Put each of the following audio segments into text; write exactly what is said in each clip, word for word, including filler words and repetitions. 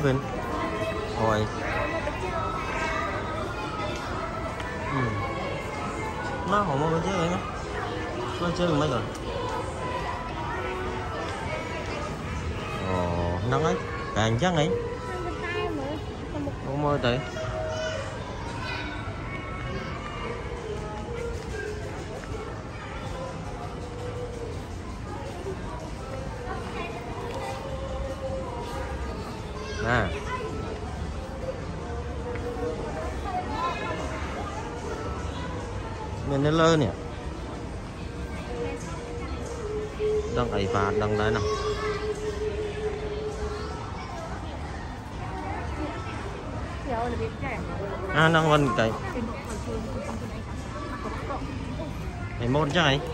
Vinh. Rồi. Ừ. Nó không có chơi vậy nó. Nó chơi mấy rồi. Ồ, nó ấy. Càng chắc ấy. Không mơ tệ. À. Mình nó lơ nè. Đang ấy phạt đang đấy nào. À đang vân cái. Này môn chứ ấy.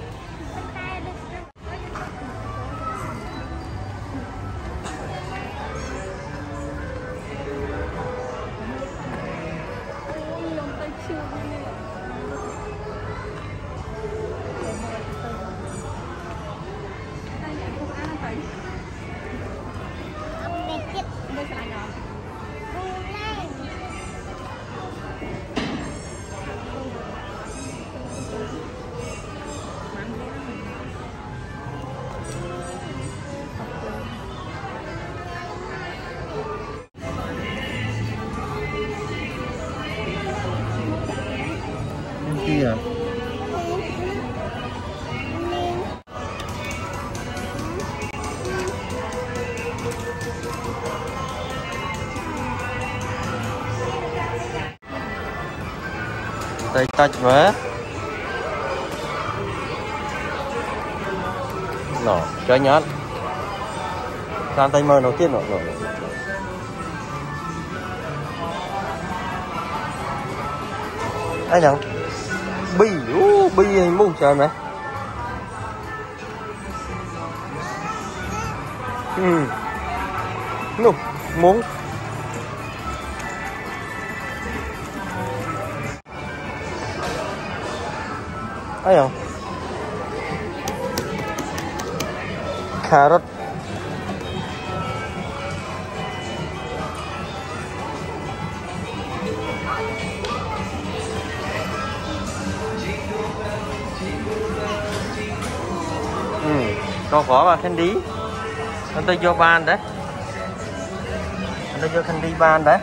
Kia. Tay tách vé. Nó chơi nhát. Sang tay mơ đầu tiên rồi. Anh nhỉ? Bì, uh, bì hình mùng trời này. Ừ. Nụ, muốn. Anh nhỉ? Carrot. Còn có mà candy. Anh tôi vô ban đấy. Anh tôi vô candy ban đấy.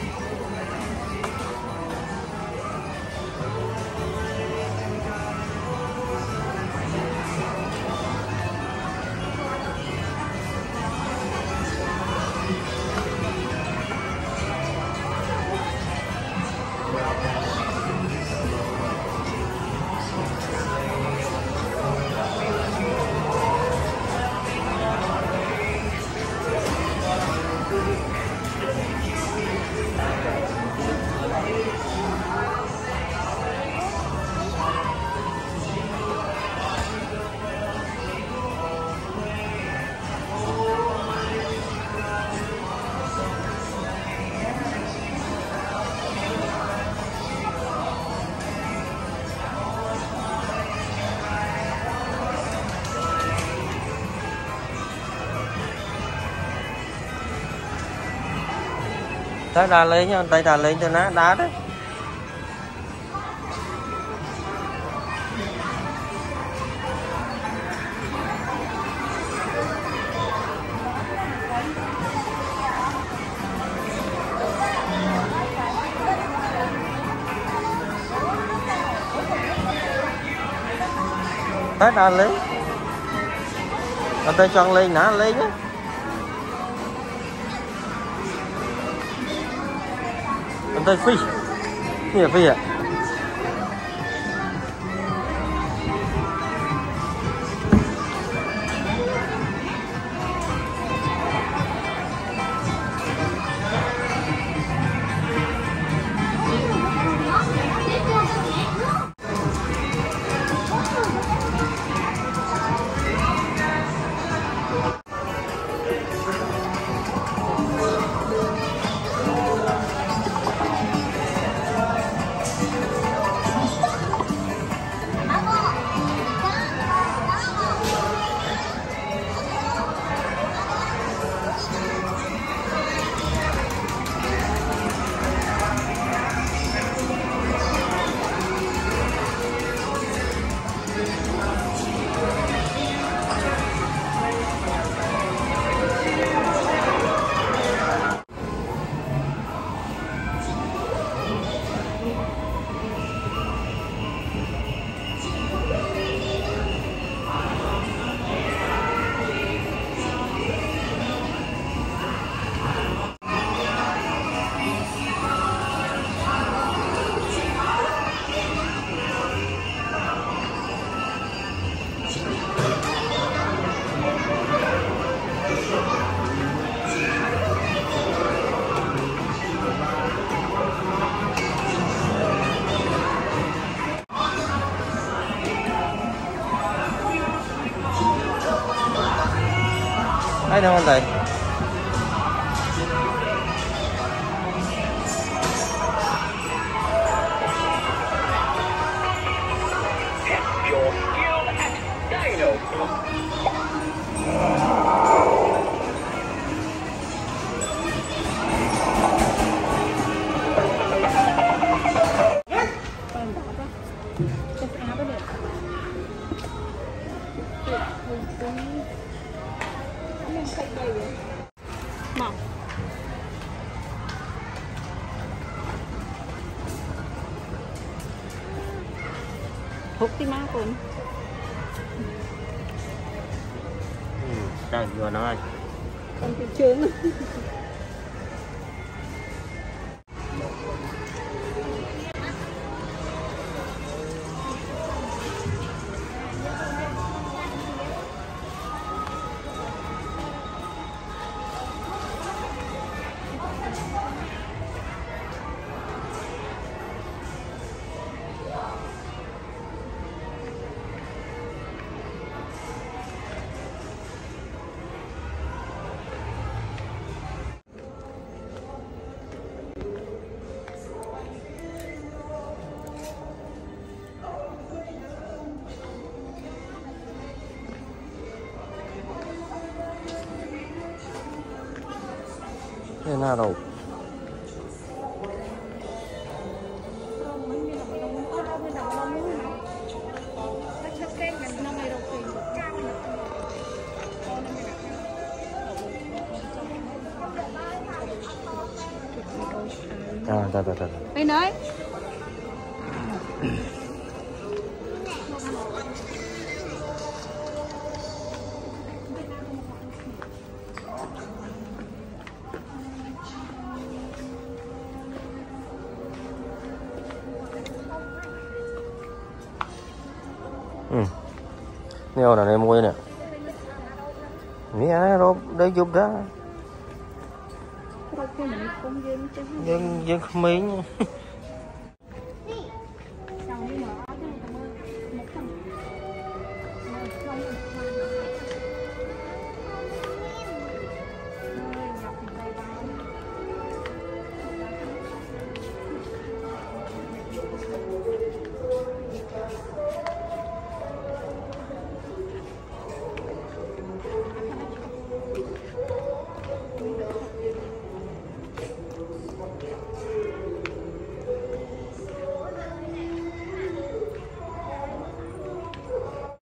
Tay đà lên nha, tay đà lên cho nó đá đấy. Tay đà lên. Tay chọn lên nã lên nhé. Tay phi. Nè phi ạ. Ai đâu anh thầy. Hút tí má con. Ừ, đây vừa nói. Con bị trướng. Thế nào đâu. À, da, da, da. Đây nơi. Ừ. Nêu là này mua nè. Nghĩa đó để giúp đó. Dân dân không miếng.